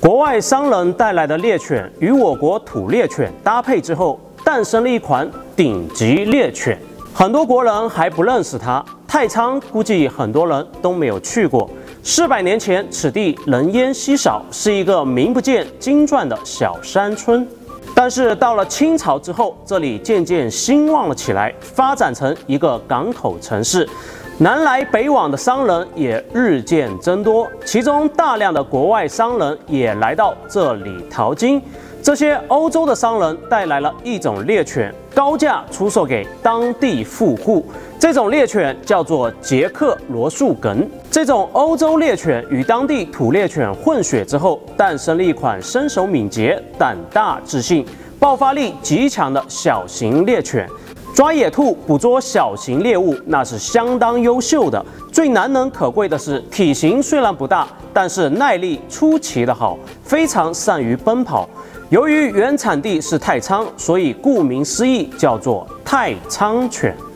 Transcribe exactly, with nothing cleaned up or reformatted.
国外商人带来的猎犬与我国土猎犬搭配之后，诞生了一款顶级猎犬。很多国人还不认识它，太仓估计很多人都没有去过。四百年前，此地人烟稀少，是一个名不见经传的小山村。但是到了清朝之后，这里渐渐兴旺了起来，发展成一个港口城市。 南来北往的商人也日渐增多，其中大量的国外商人也来到这里淘金。这些欧洲的商人带来了一种猎犬，高价出售给当地富户。这种猎犬叫做捷克罗素梗。这种欧洲猎犬与当地土猎犬混血之后，诞生了一款身手敏捷、胆大自信、爆发力极强的小型猎犬。 抓野兔、捕捉小型猎物，那是相当优秀的。最难能可贵的是，体型虽然不大，但是耐力出奇的好，非常善于奔跑。由于原产地是太仓，所以顾名思义叫做太仓犬。